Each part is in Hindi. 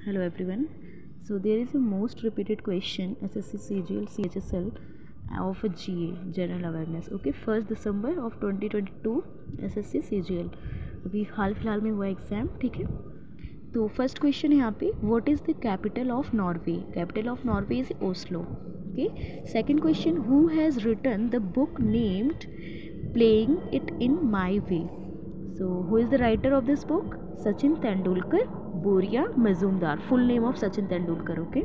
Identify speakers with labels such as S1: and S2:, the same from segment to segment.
S1: Hello everyone. So there is a most repeated question SSC CGL CHSL of a GA General Awareness. Okay, 1 December of 2022 SSC CGL अभी हाल फिलहाल में हुआ एग्ज़ाम. ठीक है, तो फर्स्ट क्वेश्चन है यहाँ पे, what is the capital of Norway. Capital of Norway is Oslo. Okay. Second question, who has written the book named playing it in my way. So, who is the writer of this book? Sachin Tendulkar, Boria Mazumdar. Full name of Sachin Tendulkar. Okay.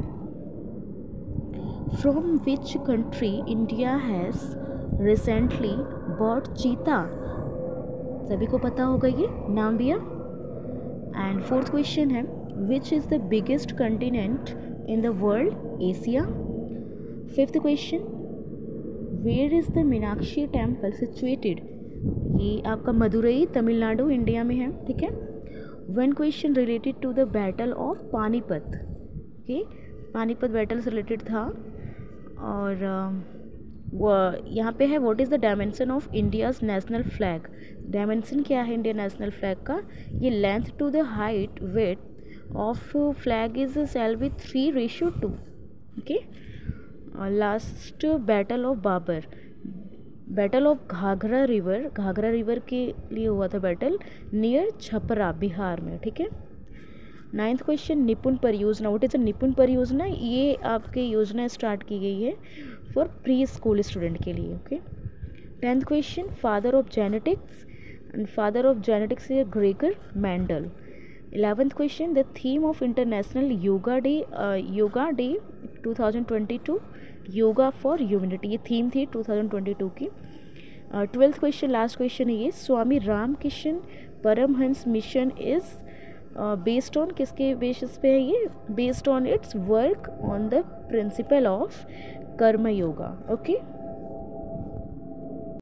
S1: From which country India has recently bought cheetah? सभी को पता होगा ये नाम भी. एंड फोर्थ क्वेश्चन है, which is the biggest continent in the world? Asia. Fifth question, where is the Meenakshi temple situated? ये आपका मदुरई तमिलनाडु इंडिया में है. ठीक है. One question related to the battle of Panipat. Okay, Panipat battle से रिलेटेड था. और यहाँ पे है, what is the dimension of India's national flag. Dimension क्या है इंडिया नेशनल फ्लैग का? ये length to the height width of flag is sale with 3:2. Okay. Last, battle of Babur. Battle of Ghaghra river के लिए हुआ था बैटल, नियर छपरा बिहार में. ठीक है. नाइन्थ क्वेश्चन, निपुण परियोजना. व्हाट इज अ निपुण परियोजना? ये आपके योजना स्टार्ट की गई है फॉर प्री स्कूल स्टूडेंट के लिए. Okay. Tenth question, father of genetics. And father of genetics is Gregor Mendel. 11th question, the theme of international yoga day 2022, yoga for humanity. ये थीम थी 2022 की. 12th क्वेश्चन, लास्ट क्वेश्चन है ये, Swami Ramakrishna Paramahamsa mission is based on, किसके बेसिस पे है ये? Based on its work on the principle of karma yoga. Okay.